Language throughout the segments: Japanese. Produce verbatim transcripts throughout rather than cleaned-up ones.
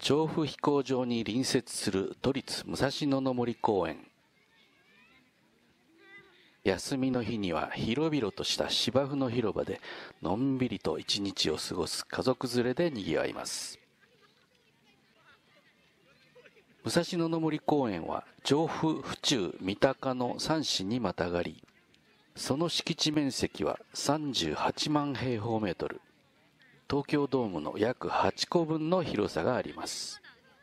調布飛行場に隣接する都立武蔵野の森公園。休みの日には広々とした芝生の広場でのんびりと一日を過ごす家族連れでにぎわいます。武蔵野の森公園は調布、府中、三鷹のさん市にまたがり、その敷地面積はさんじゅうはちまんへいほうメートル、東京ドームの約はちこぶんの広さがあります。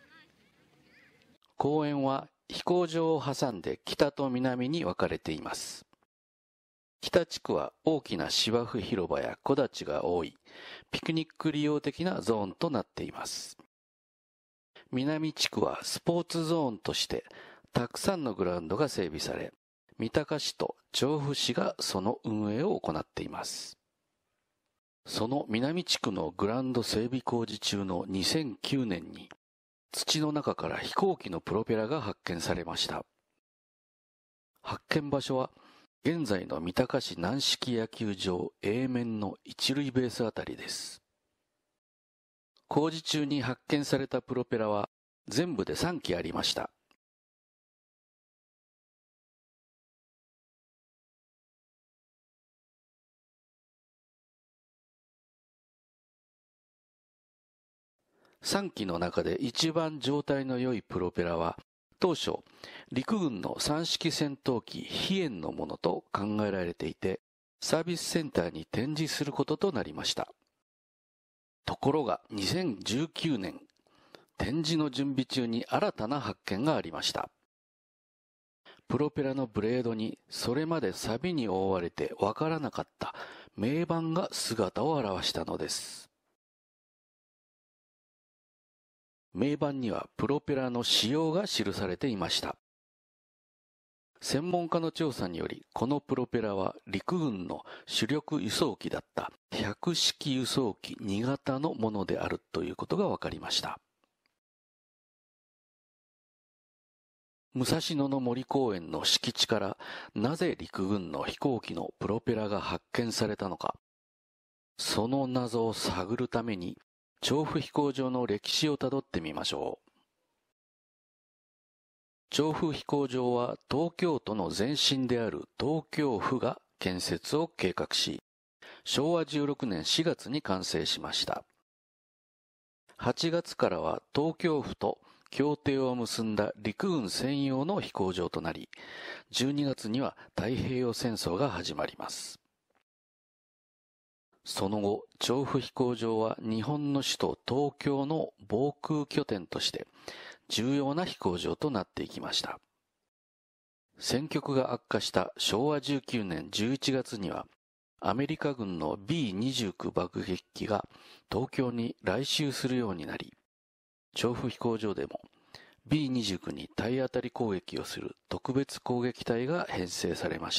公園は飛行場を挟んで北と南に分かれています。北地区は大きな芝生広場や木立が多いピクニック利用的なゾーンとなっています。南地区はスポーツゾーンとしてたくさんのグラウンドが整備され、三鷹市と調布市がその運営を行っています。その南地区のグラウンド整備工事中のにせんきゅうねんに土の中から飛行機のプロペラが発見されました。発見場所は現在の三鷹市軟式野球場 A 面の一塁ベースあたりです。工事中に発見されたプロペラは全部でさんきありました。さんきの中で一番状態の良いプロペラは当初陸軍の三式戦闘機飛燕のものと考えられていて、サービスセンターに展示することとなりました。ところがにせんじゅうきゅうねん、展示の準備中に新たな発見がありました。プロペラのブレードにそれまで錆に覆われてわからなかった銘板が姿を現したのです。銘板にはプロペラの仕様が記されていました。専門家の調査により、このプロペラは陸軍の主力輸送機だった百式輸送機に型のものであるということが分かりました。武蔵野の森公園の敷地からなぜ陸軍の飛行機のプロペラが発見されたのか、その謎を探るために調布飛行場の歴史をたどってみましょう。調布飛行場は東京都の前身である東京府が建設を計画し、しょうわじゅうろくねんしがつに完成しました。はちがつからは東京府と協定を結んだ陸軍専用の飛行場となり、じゅうにがつには太平洋戦争が始まります。その後、調布飛行場は日本の首都東京の防空拠点として重要な飛行場となっていきました。戦局が悪化したしょうわじゅうきゅうねんじゅういちがつには、アメリカ軍の ビーにじゅうきゅう 爆撃機が東京に来襲するようになり、調布飛行場でも ビーにじゅうきゅう に体当たり攻撃をする特別攻撃隊が編成されました。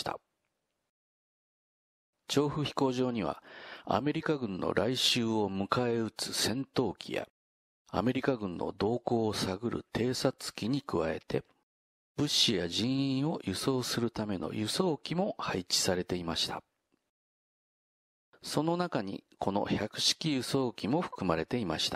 調布飛行場にはアメリカ軍の来襲を迎え撃つ戦闘機やアメリカ軍の動向を探る偵察機に加えて、物資や人員を輸送するための輸送機も配置されていました。その中にこの百式輸送機も含まれていました。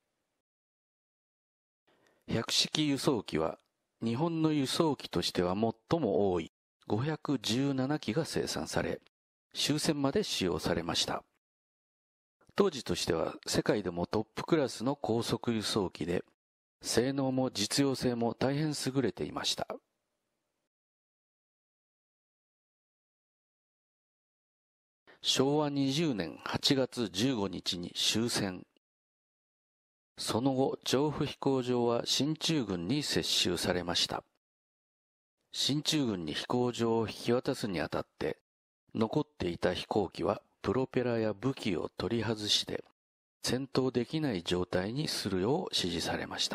百式輸送機は日本の輸送機としては最も多いごひゃくじゅうななきが生産され、終戦まで使用されました。当時としては世界でもトップクラスの高速輸送機で、性能も実用性も大変優れていました。しょうわにじゅうねんはちがつじゅうごにちに終戦。その後、調布飛行場は進駐軍に接収されました。進駐軍に飛行場を引き渡すにあたって、残っていた飛行機はプロペラや武器を取り外して戦闘できない状態にするよう指示されました。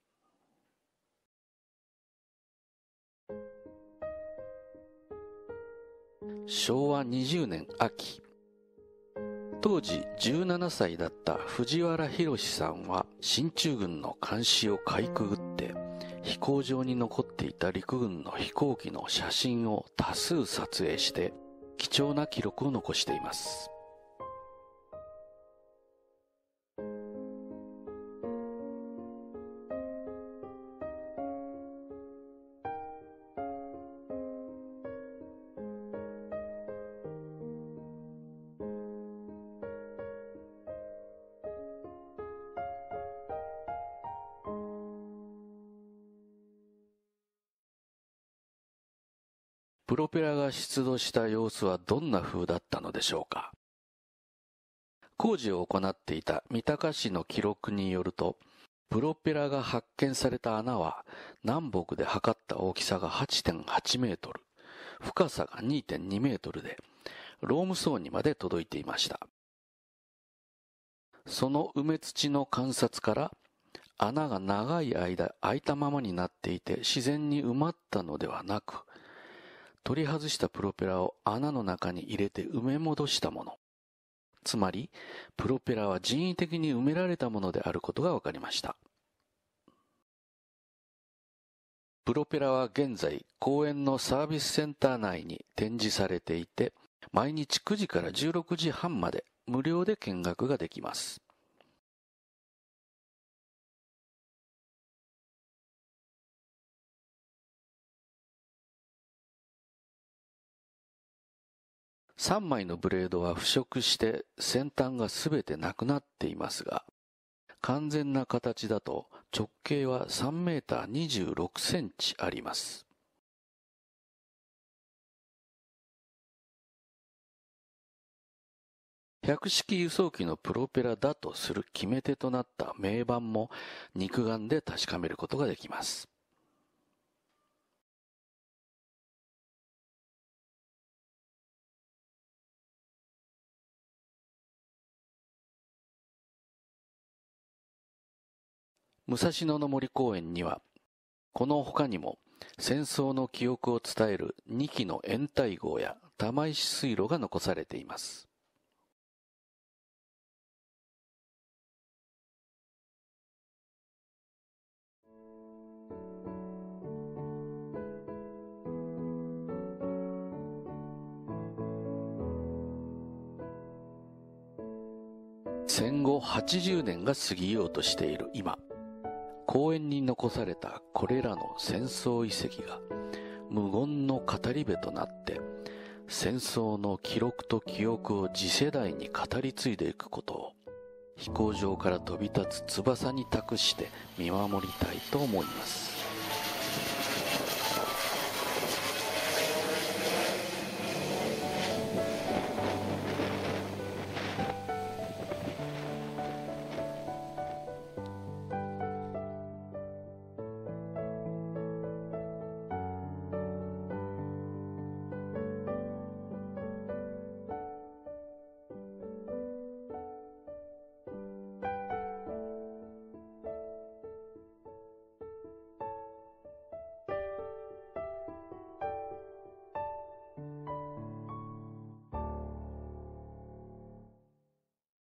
しょうわにじゅうねん秋、当時じゅうななさいだった藤原宏さんは進駐軍の監視をかいくぐって飛行場に残っていた陸軍の飛行機の写真を多数撮影して貴重な記録を残しています。 プロペラが出土した様子はどんな風だったのでしょうか。工事を行っていた三鷹市の記録によると、プロペラが発見された穴は南北で測った大きさが はちてんはちメートル、深さが にてんにメートルで、ローム層にまで届いていました。その埋め土の観察から、穴が長い間開いたままになっていて自然に埋まったのではなく、取り外したプロペラを穴の中に入れて埋め戻したもの。つまり、プロペラは人為的に埋められたものであることが分かりました。プロペラは現在、公園のサービスセンター内に展示されていて、毎日くじからじゅうろくじはんまで無料で見学ができます。さんまいのブレードは腐食して先端がすべてなくなっていますが、完全な形だと直径はさんメーターにじゅうろくセンチあります。百式輸送機のプロペラだとする決め手となった銘板も肉眼で確かめることができます。武蔵野の森公園には、この他にも戦争の記憶を伝えるにきの掩体壕や玉石水路が残されています。戦後はちじゅうねんが過ぎようとしている今、公園に残されたこれらの戦争遺跡が無言の語り部となって戦争の記録と記憶を次世代に語り継いでいくことを飛行場から飛び立つ翼に託して見守りたいと思います。